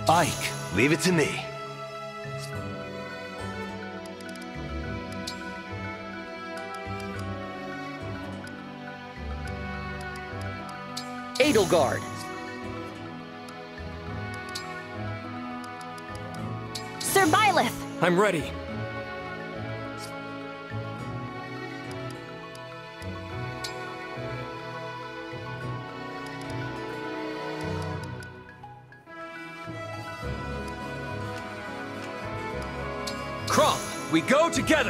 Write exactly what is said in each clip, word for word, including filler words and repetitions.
Ike, leave it to me. Edelgard. Sir Byleth! I'm ready. Crom, we go together!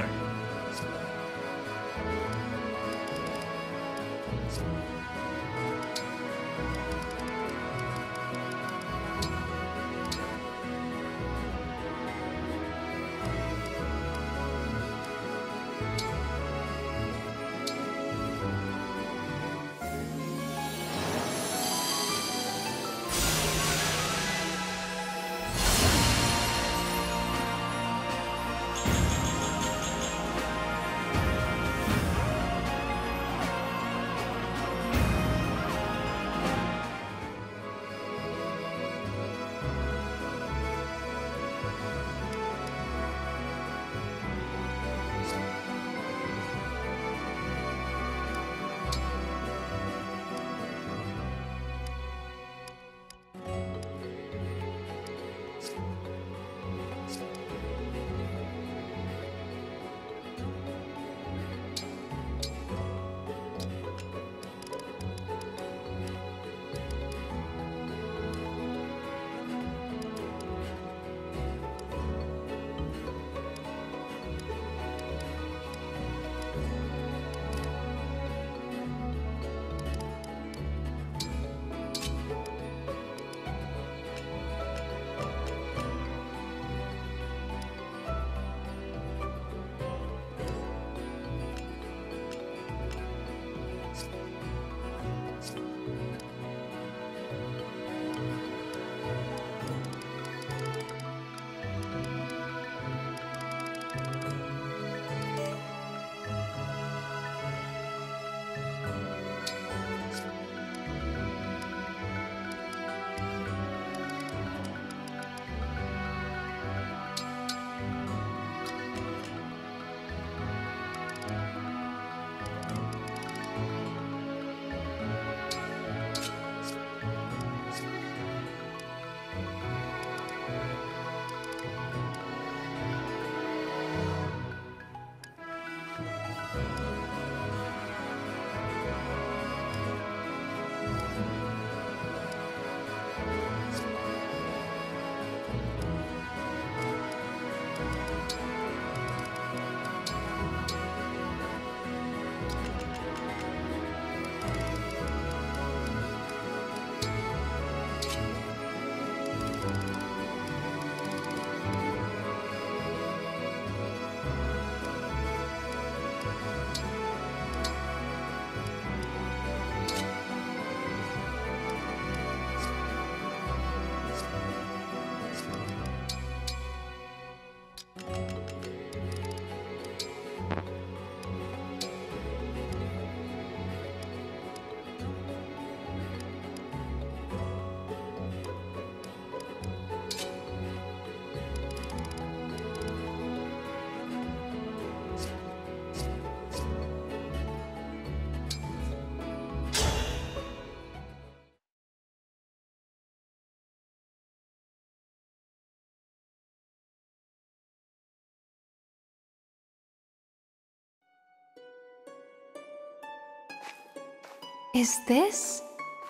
Is this?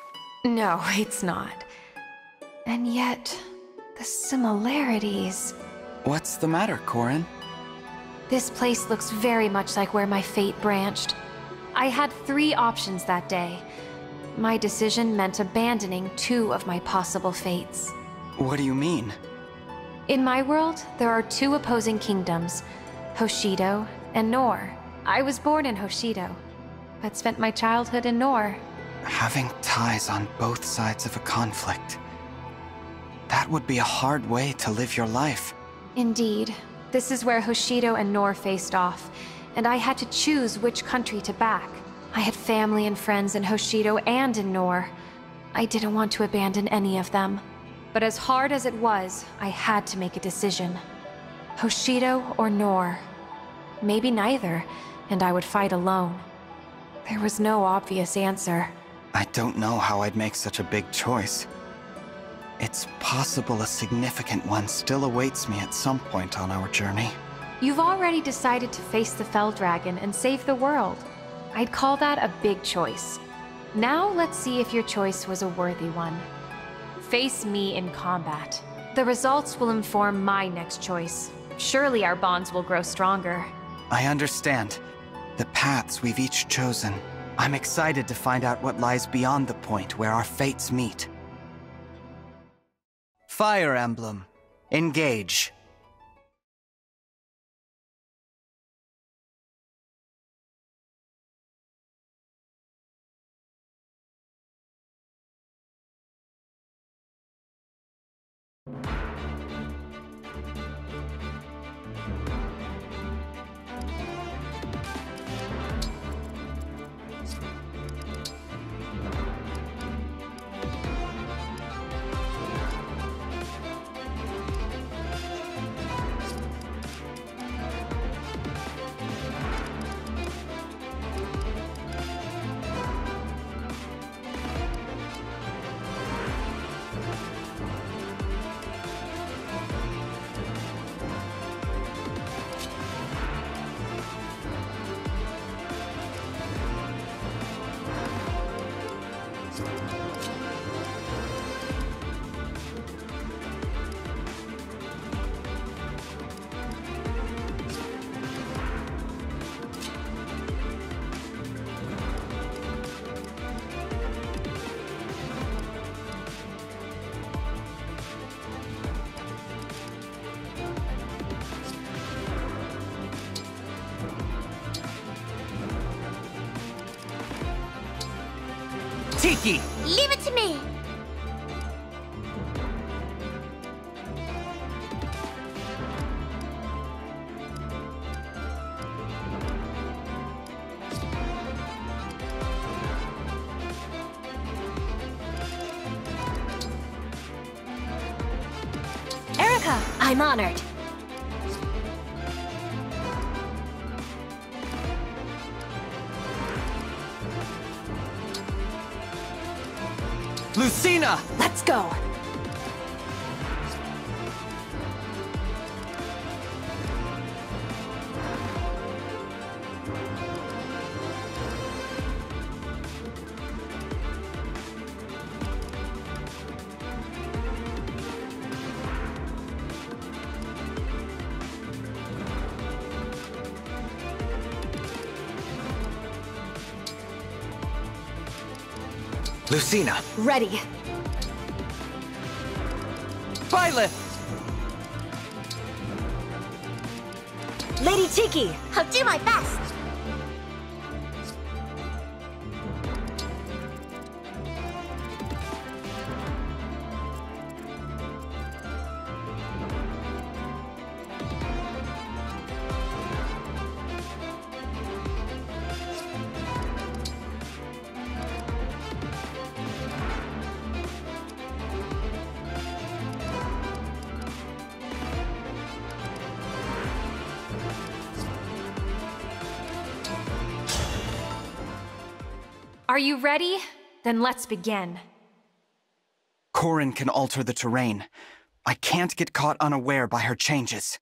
No, it's not. And yet, the similarities... What's the matter, Corrin? This place looks very much like where my fate branched. I had three options that day. My decision meant abandoning two of my possible fates. What do you mean? In my world, there are two opposing kingdoms, Hoshido and Nohr. I was born in Hoshido, but spent my childhood in Nohr. Having ties on both sides of a conflict. That would be a hard way to live your life. Indeed. This is where Hoshido and Nohr faced off, and I had to choose which country to back. I had family and friends in Hoshido and in Nohr. I didn't want to abandon any of them. But as hard as it was, I had to make a decision. Hoshido or Nohr? Maybe neither, and I would fight alone. There was no obvious answer. I don't know how I'd make such a big choice. It's possible a significant one still awaits me at some point on our journey. You've already decided to face the Fell Dragon and save the world. I'd call that a big choice. Now let's see if your choice was a worthy one. Face me in combat. The results will inform my next choice. Surely our bonds will grow stronger. I understand. The paths we've each chosen. I'm excited to find out what lies beyond the point where our fates meet. Fire Emblem. Engage. Tiki! Leave it to me! Erica, I'm honored. Lucina! Let's go! Lucina! Ready. Byleth! Lady Tiki, I'll do my best. Are you ready? Then let's begin. Corrin can alter the terrain. I can't get caught unaware by her changes.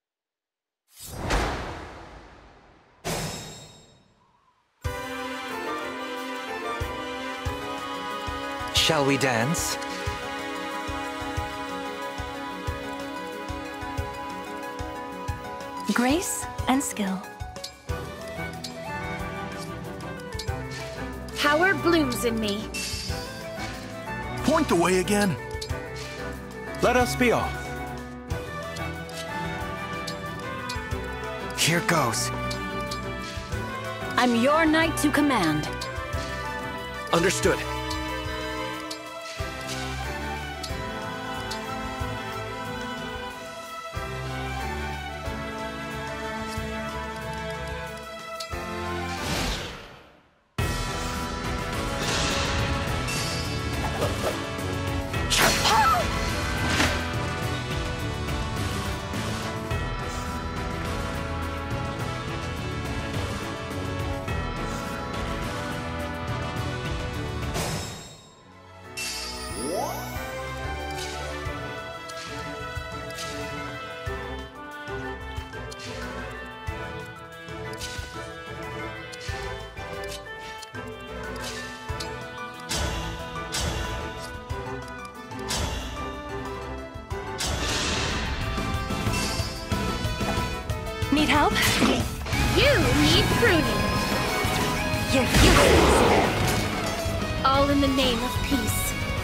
Shall we dance? Grace and skill. Power blooms in me. Point the way again. Let us be off. Here goes. I'm your knight to command. Understood. help? You need pruning. You're useless. All in the name of peace.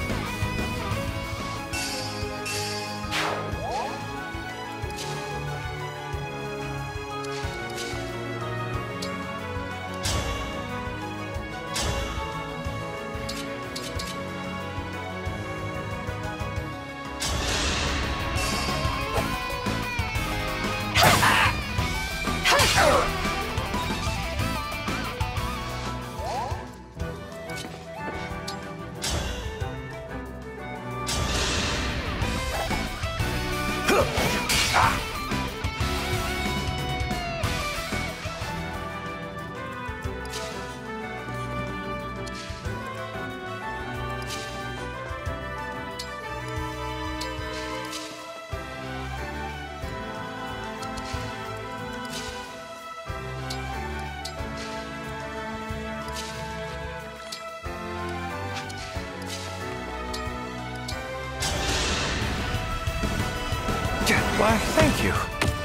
Why, thank you.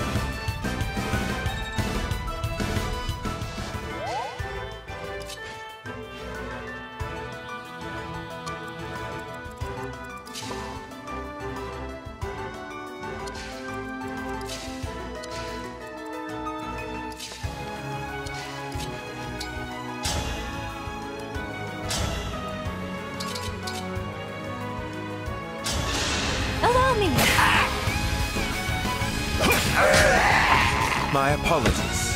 Allow me. My apologies.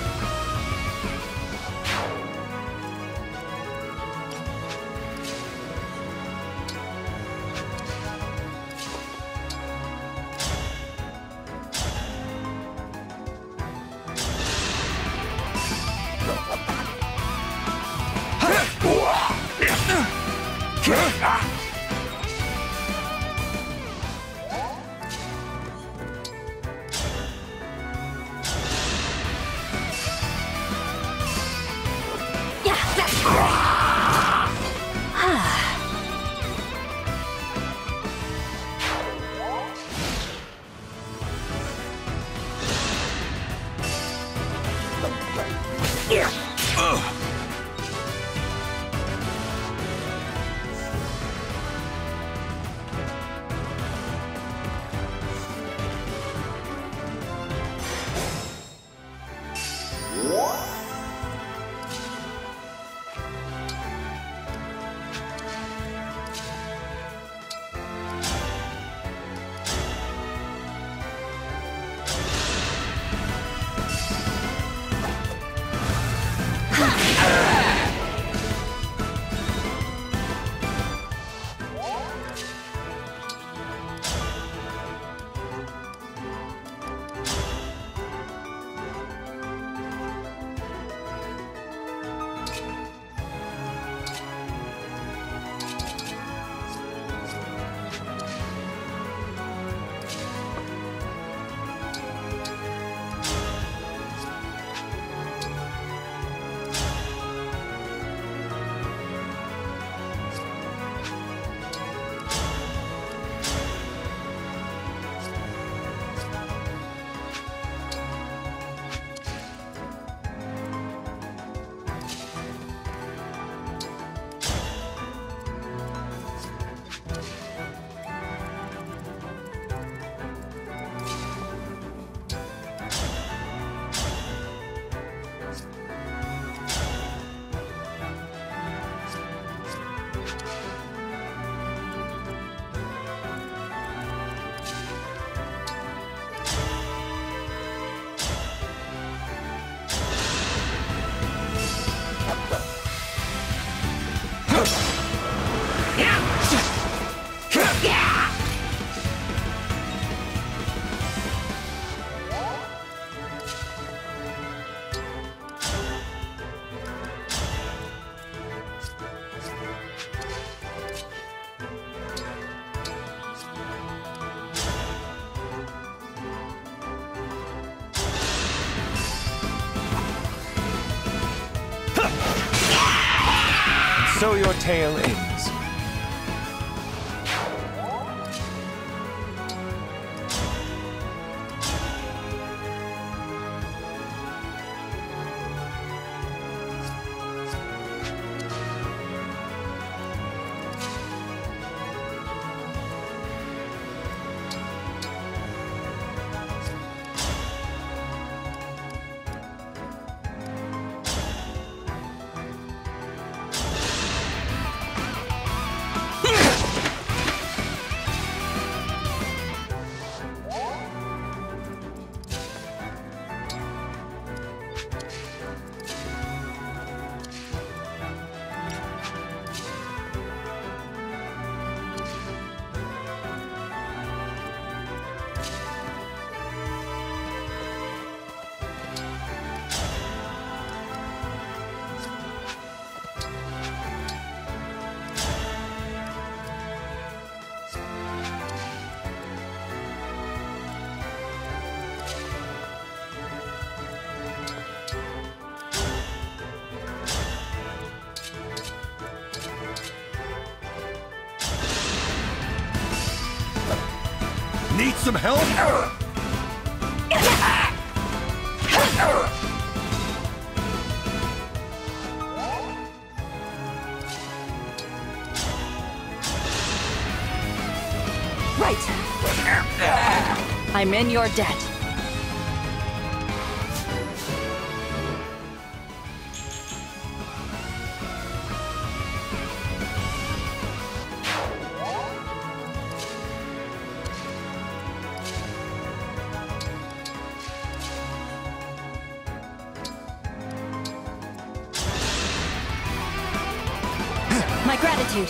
So your tale ends. Need some help? Right. I'm in your debt. My gratitude.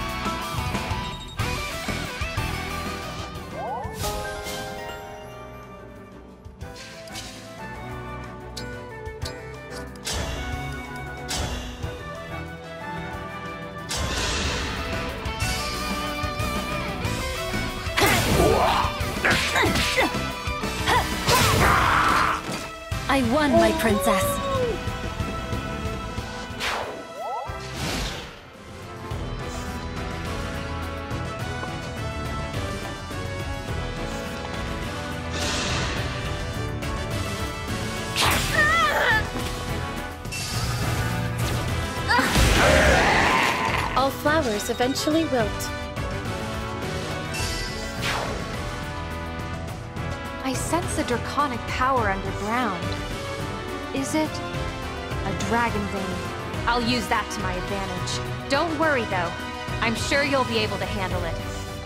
I won, my princess. All flowers eventually wilt. I sense a draconic power underground. Is it a dragon vein? I'll use that to my advantage. Don't worry, though. I'm sure you'll be able to handle it.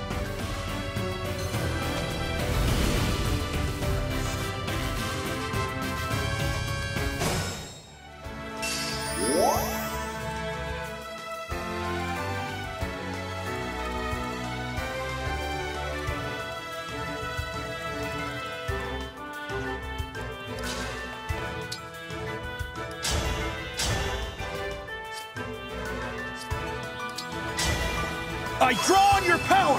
I draw on your power!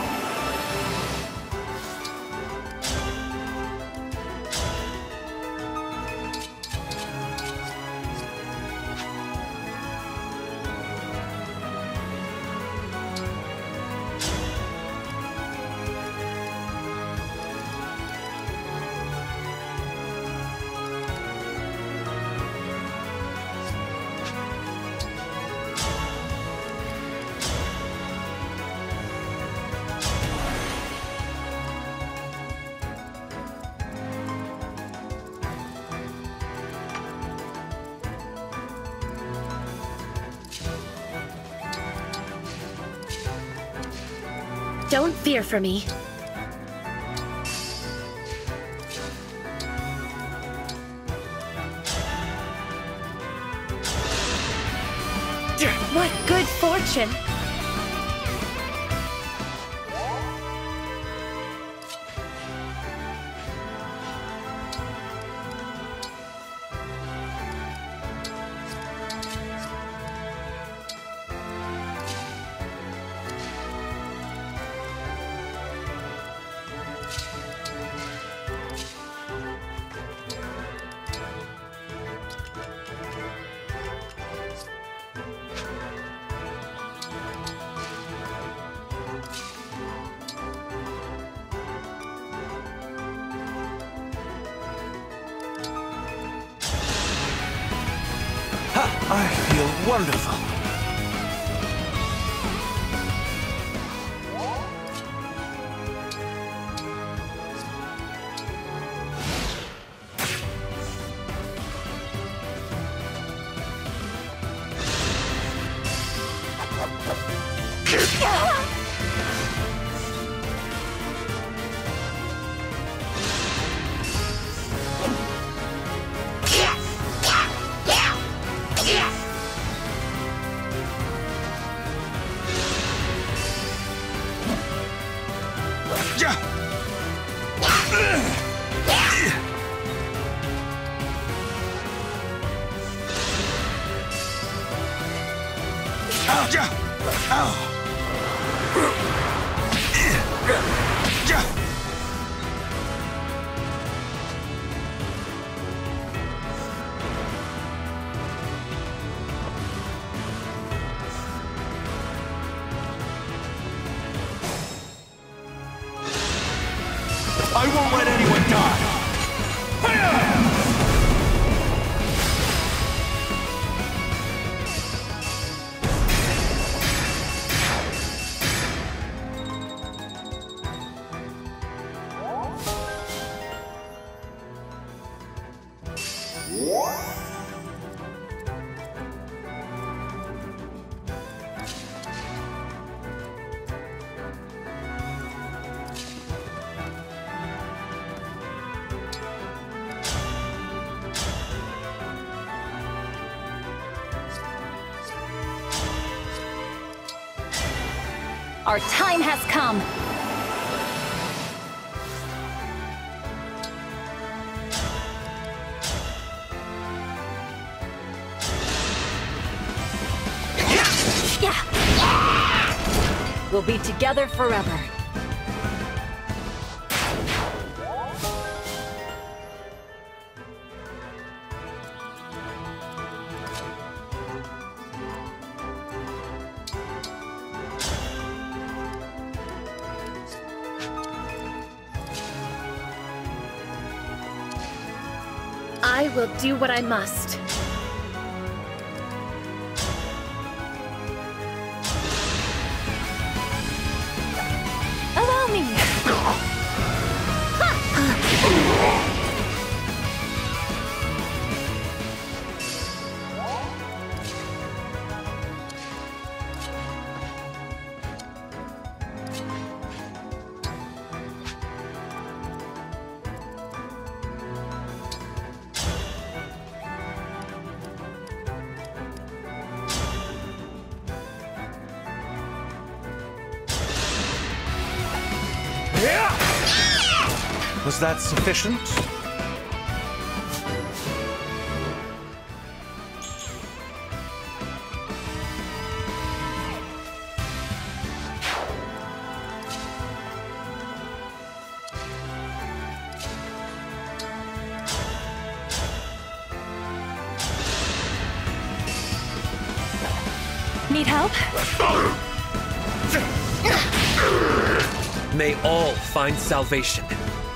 Don't fear for me. What good fortune! I feel wonderful. I won't let anyone die! Our time has come! We'll be together forever. I will do what I must. Allow me! Was that sufficient? Need help? May all find salvation.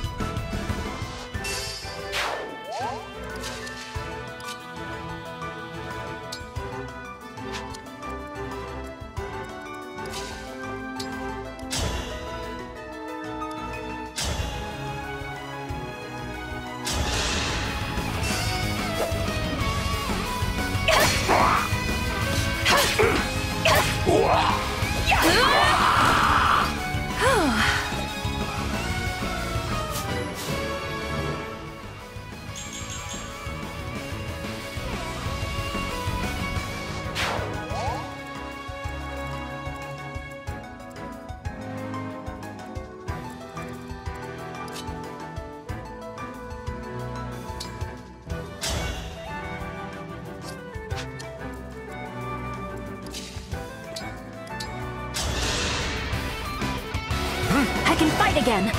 I can fight again!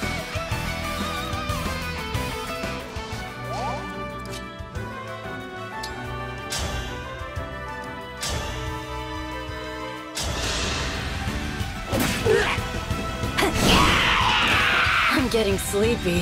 I'm getting sleepy.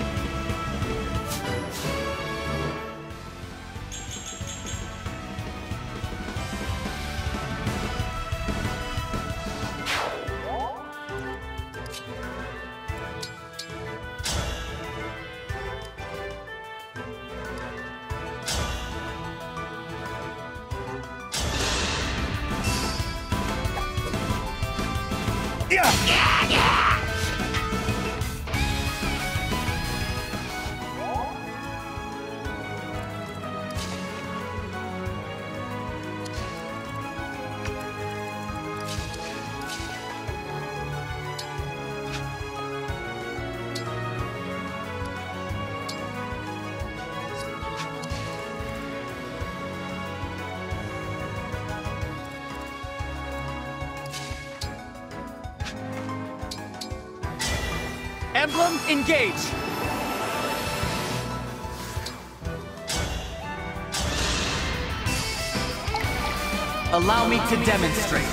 Emblem, engage! Allow me to demonstrate.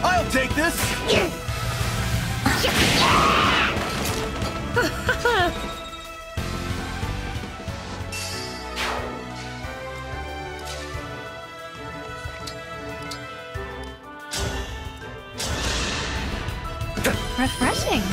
I'll take this! Refreshing.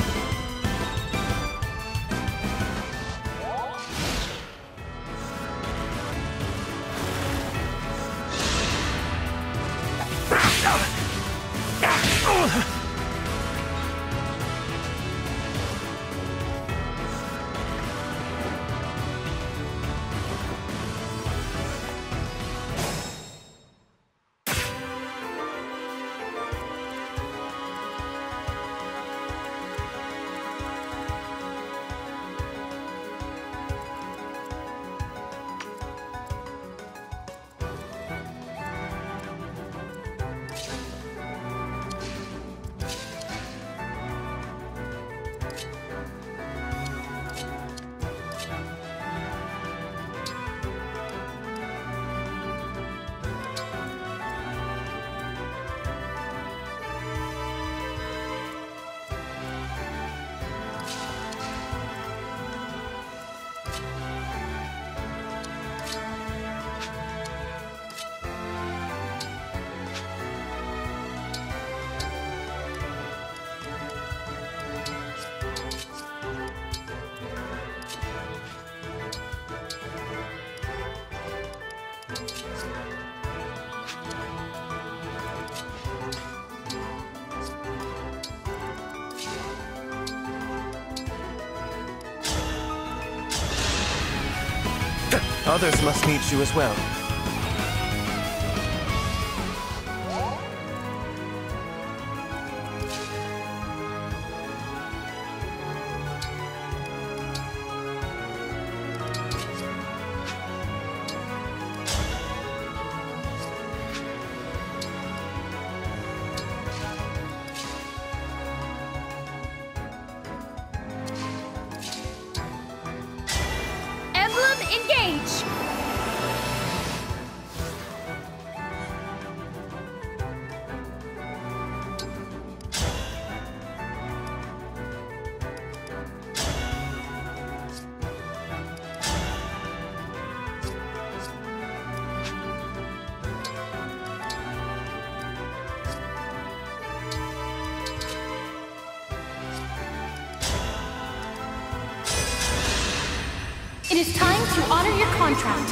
Others must need you as well. Emblem engage! It is time to honor your contract.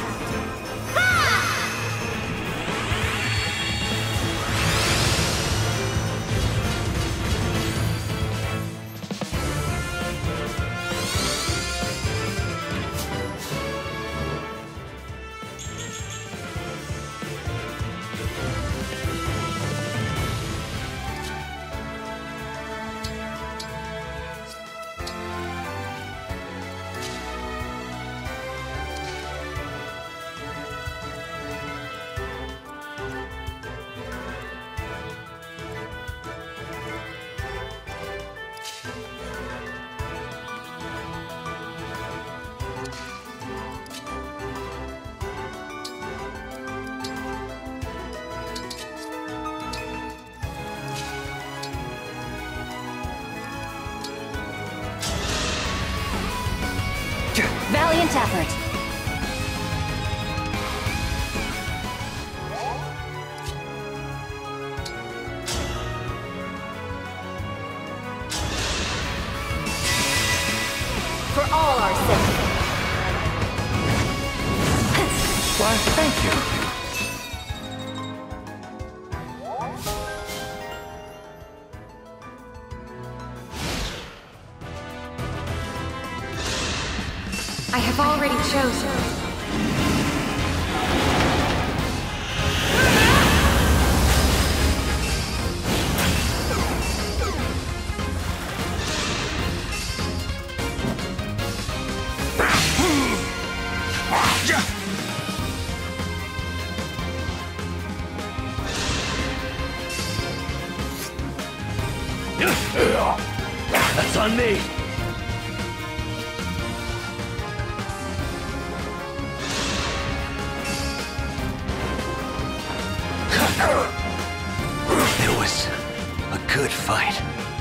Valiant effort. For all our sake. Why, thank you. I have already chosen. That's on me. It was good fight.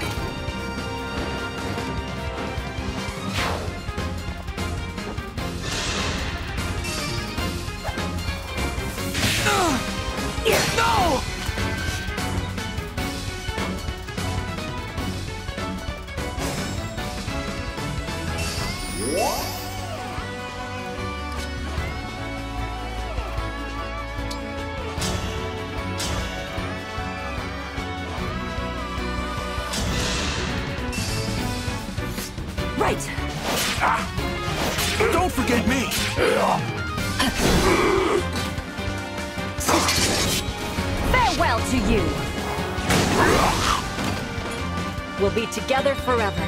No! Right! Don't forget me! Farewell to you! We'll be together forever.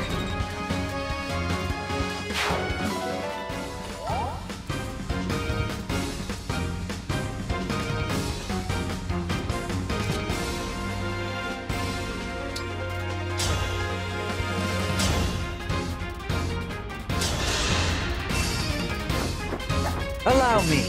Allow me.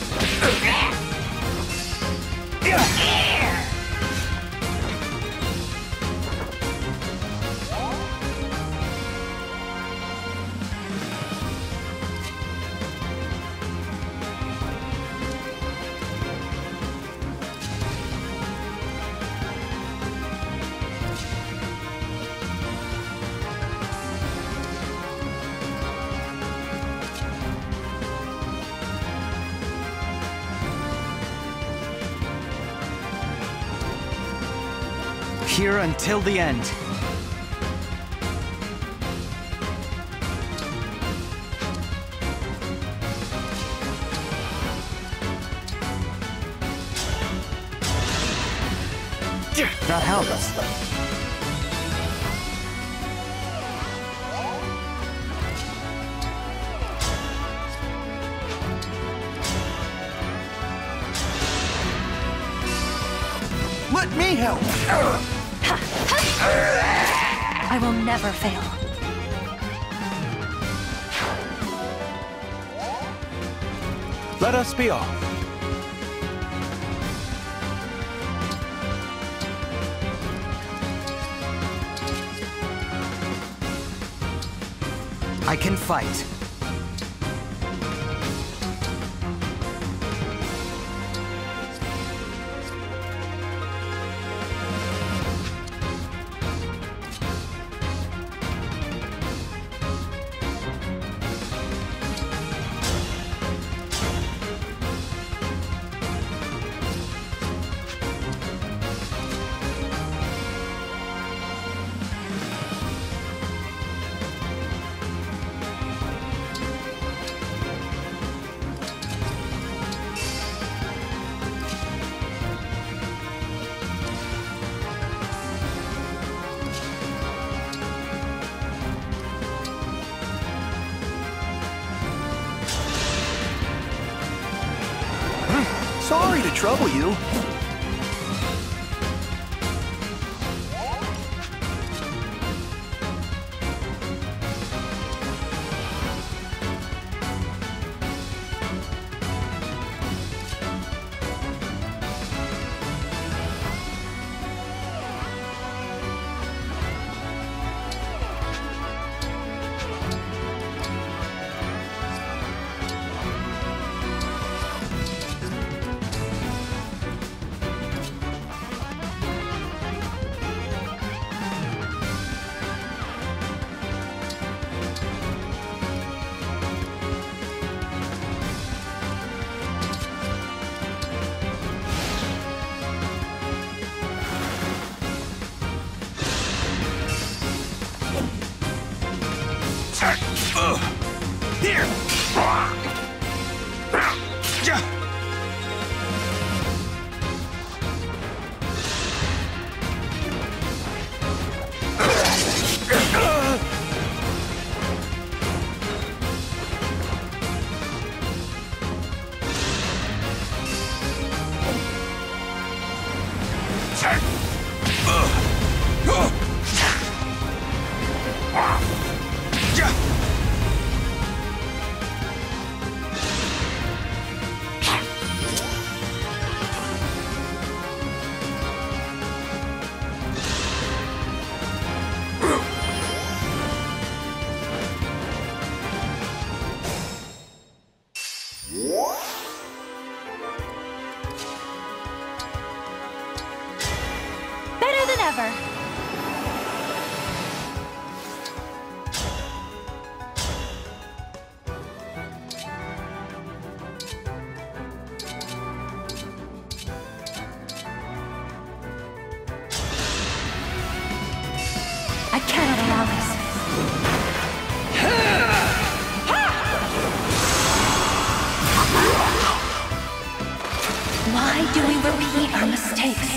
Here until the end. That helps. Let me help! I will never fail. Let us be off. I can fight. Sorry to trouble you. forever. I cannot allow this. Why do we repeat our mistakes?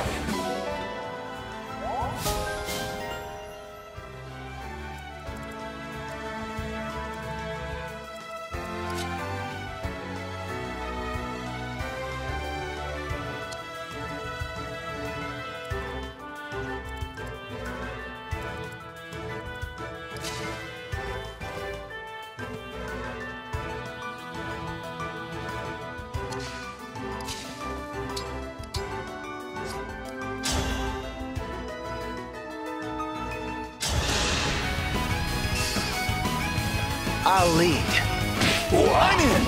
I'll lead. I'm in!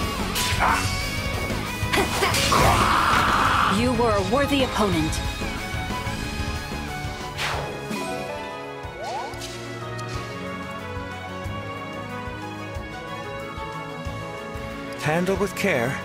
You were a worthy opponent. Handle with care.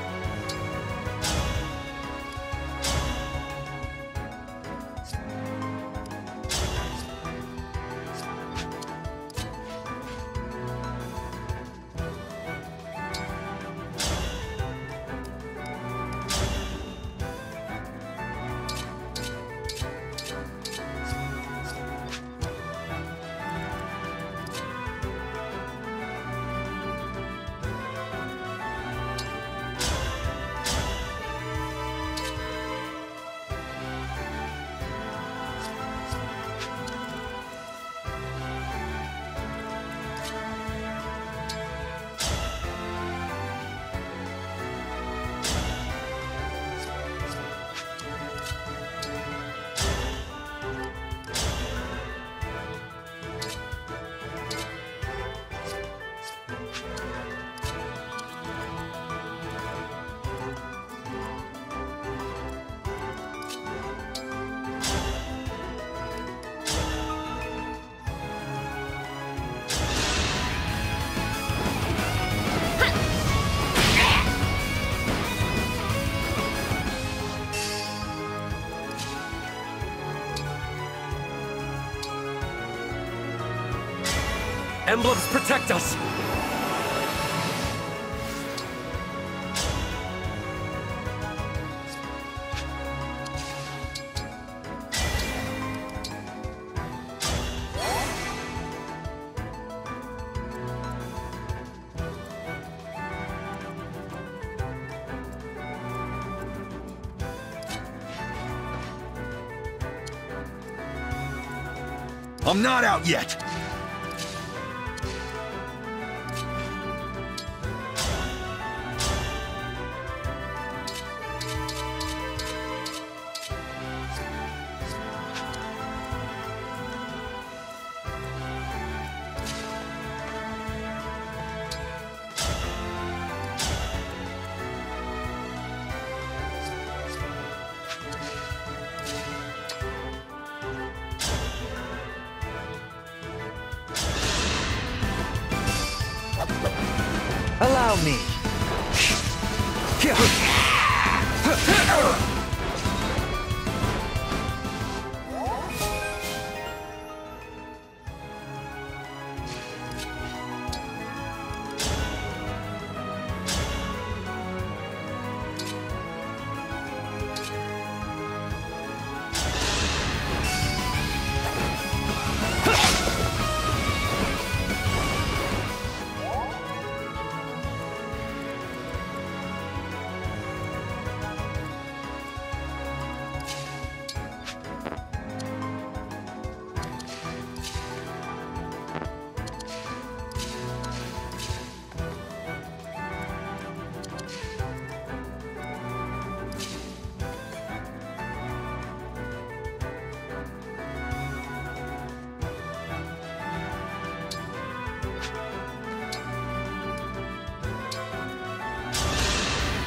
Emblems protect us! I'm not out yet! Allow me.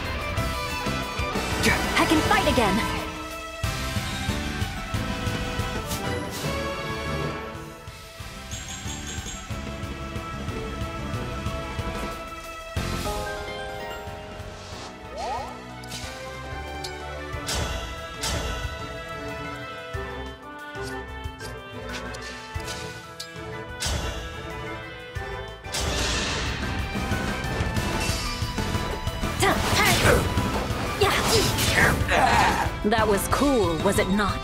I can fight again. That was cool, was it not?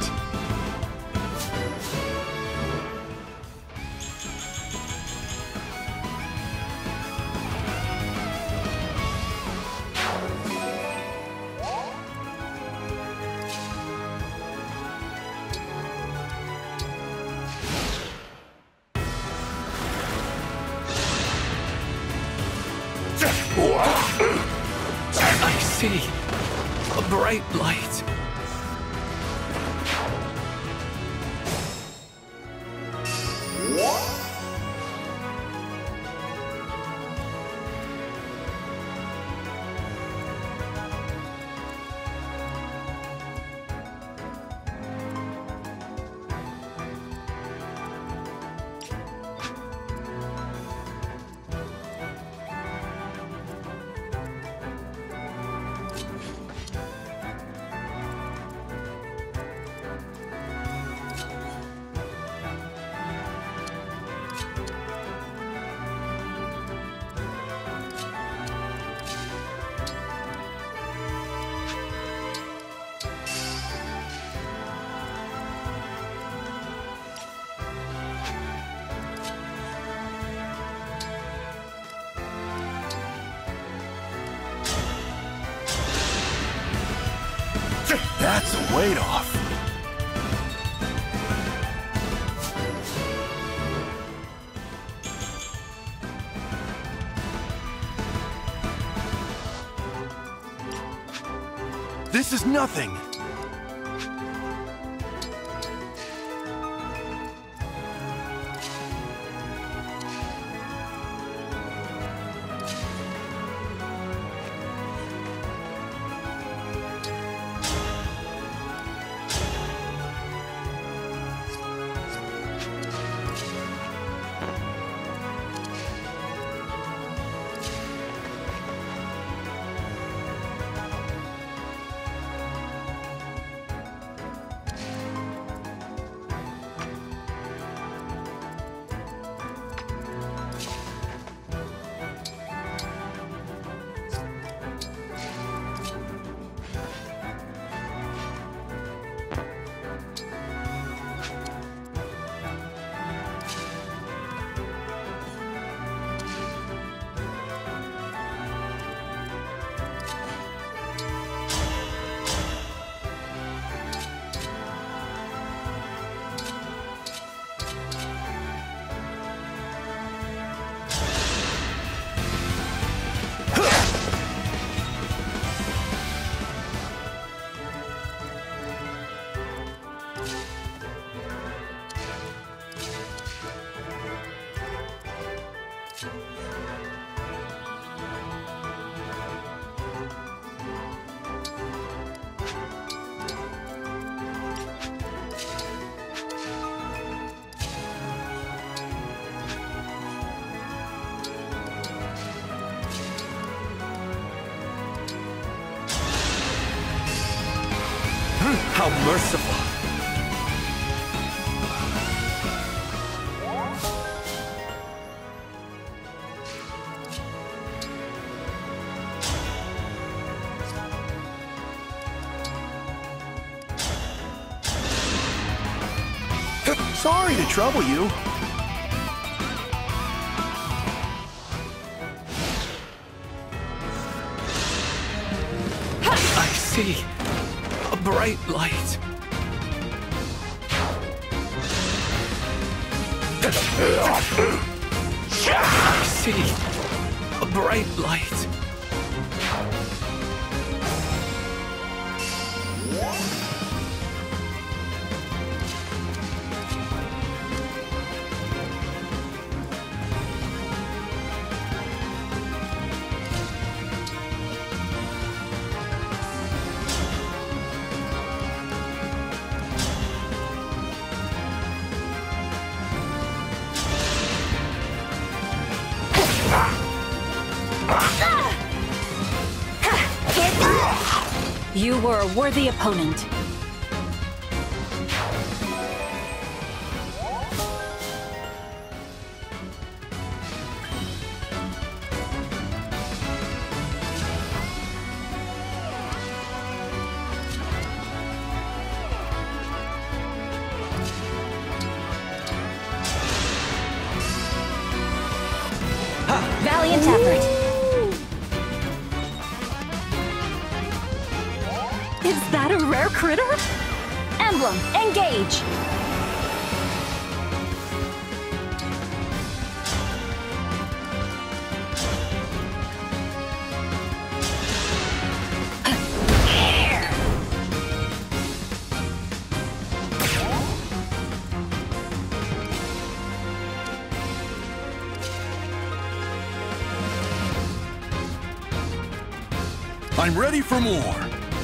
I see a bright light. That's a weight off. This is nothing. How merciful. Sorry to trouble you. I see a bright light. I see a bright light. You were a worthy opponent. valiant effort. Is that a rare critter? Emblem, engage! I'm ready for more.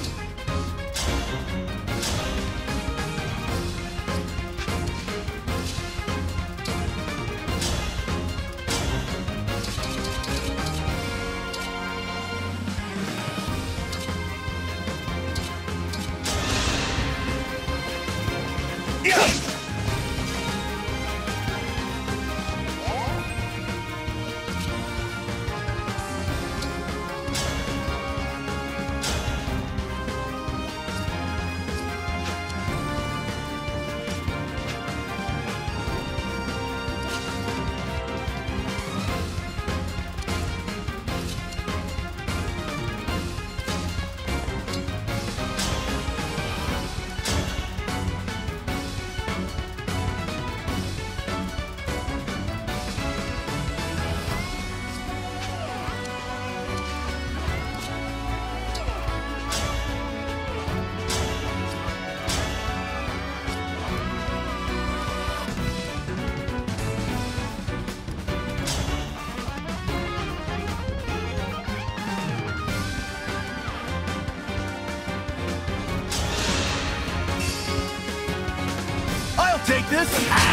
Take this.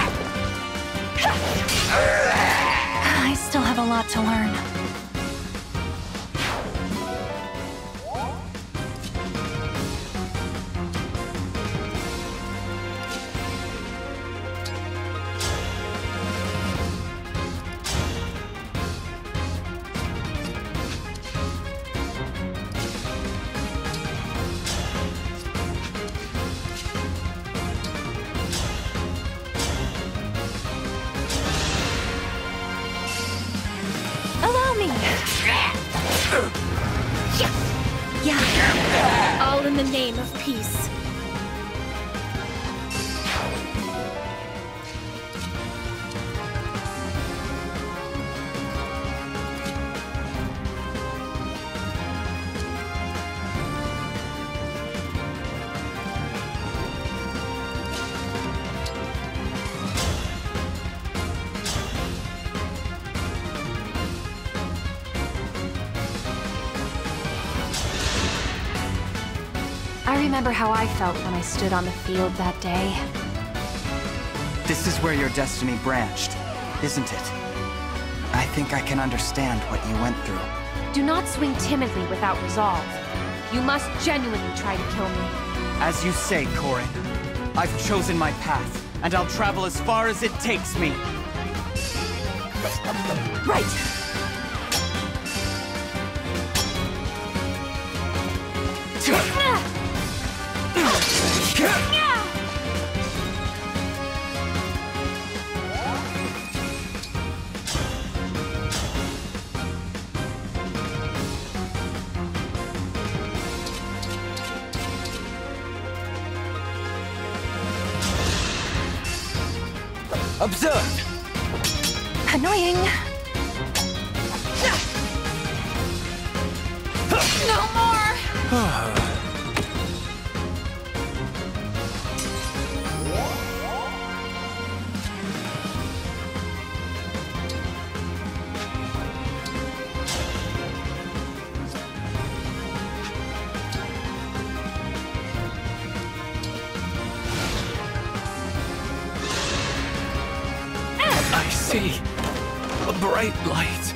I still have a lot to learn. Yeah. All in the name of peace. I remember how I felt when I stood on the field that day. This is where your destiny branched, isn't it? I think I can understand what you went through. Do not swing timidly without resolve. You must genuinely try to kill me. As you say, Corrin. I've chosen my path, and I'll travel as far as it takes me. Right! Observe! Annoying. No more! I see a bright light.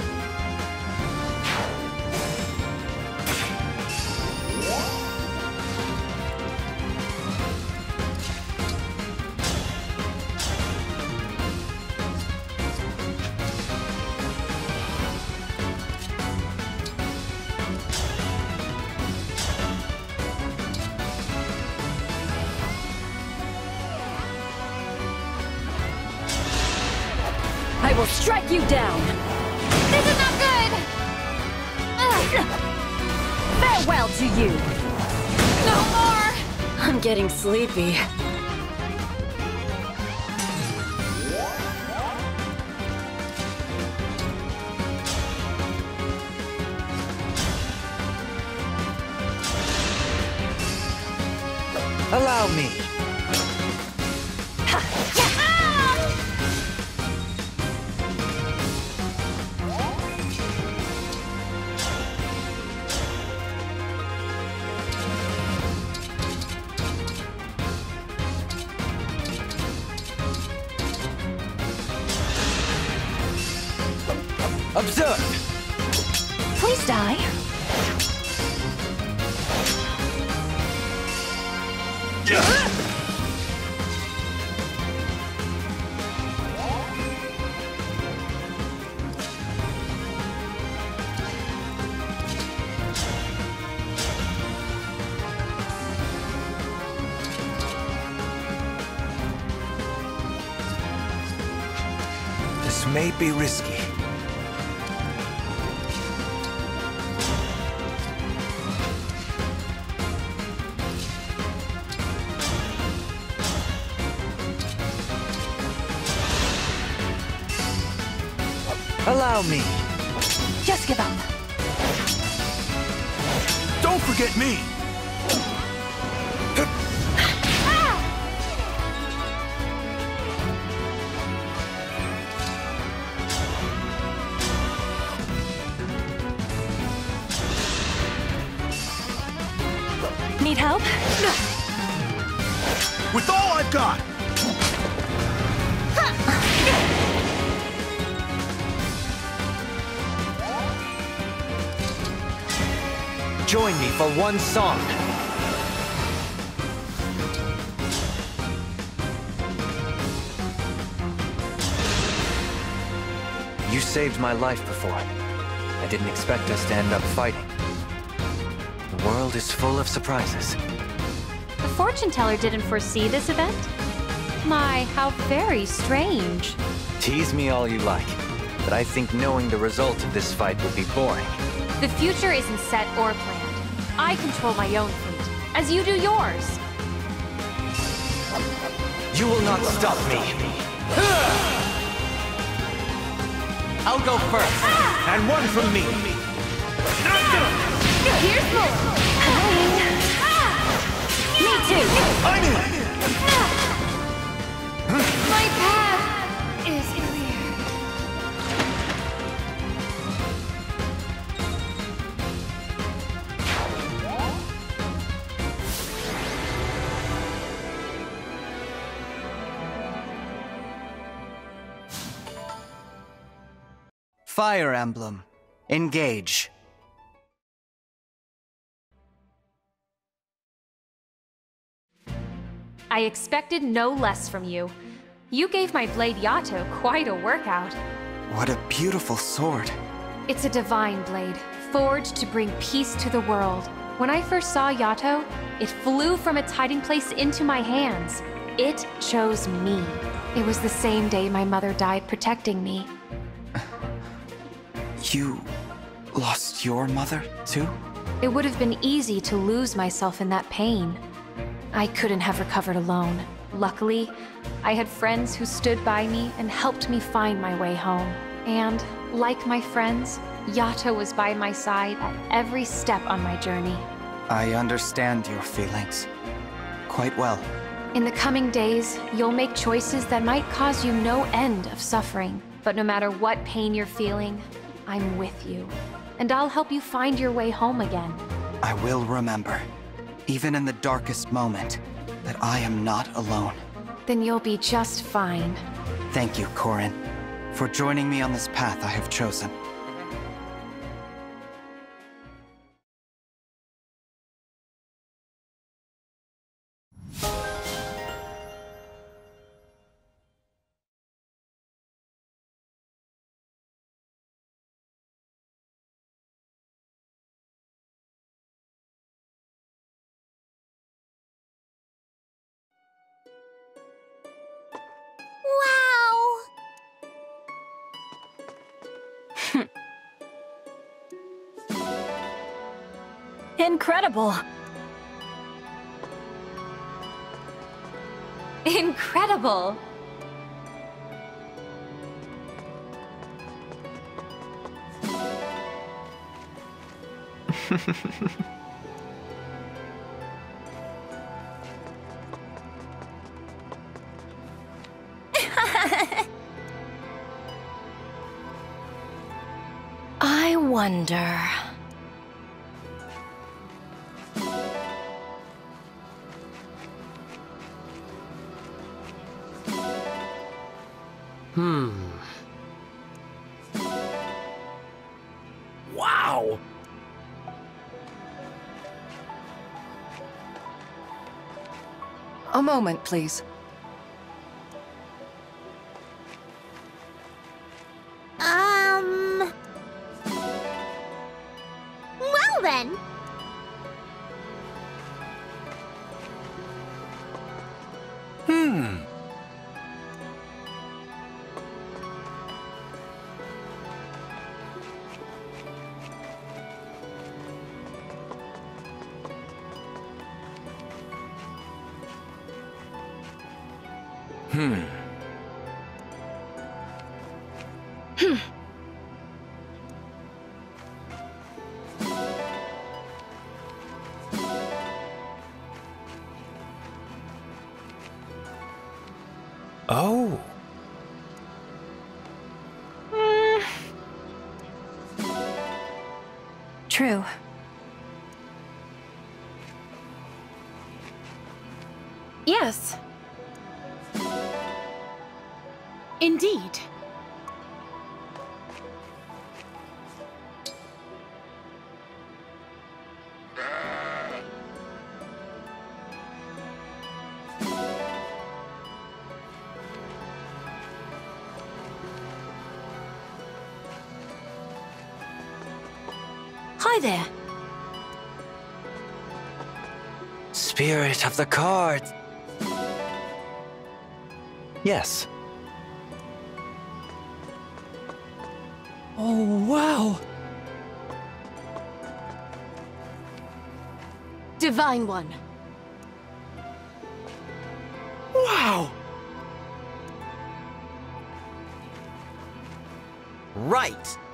I will strike you down! This is not good! Farewell to you! No more! I'm getting sleepy. Allow me. Observe! Please die. This may be risky. Allow me. Just give up. Don't forget me! Need help? With all I've got! Join me for one song. You saved my life before. I didn't expect us to end up fighting. The world is full of surprises. The fortune teller didn't foresee this event? My, how very strange. Tease me all you like, but I think knowing the result of this fight would be boring. The future isn't set or planned. I control my own fate, as you do yours. You will not stop me. I'll go first, and one from me. Here's more! Me too! I'm in! My path is clear. Fire Emblem. Engage. I expected no less from you. You gave my blade Yato quite a workout. What a beautiful sword. It's a divine blade, forged to bring peace to the world. When I first saw Yato, it flew from its hiding place into my hands. It chose me. It was the same day my mother died protecting me. You lost your mother, too? It would have been easy to lose myself in that pain. I couldn't have recovered alone. Luckily, I had friends who stood by me and helped me find my way home. And, like my friends, Yato was by my side at every step on my journey. I understand your feelings. Quite well. In the coming days, you'll make choices that might cause you no end of suffering. But no matter what pain you're feeling, I'm with you. And I'll help you find your way home again. I will remember, even in the darkest moment, that I am not alone. Then you'll be just fine. Thank you, Corrin, for joining me on this path I have chosen. Wow! Incredible. Incredible! I wonder... Hmm. Wow! A moment, please. Um... Well then. Hmm. Hmm. Oh. True. Yes. Indeed. Hi there. Spirit of the cards. Yes. Oh, wow! Divine One. Wow! Right.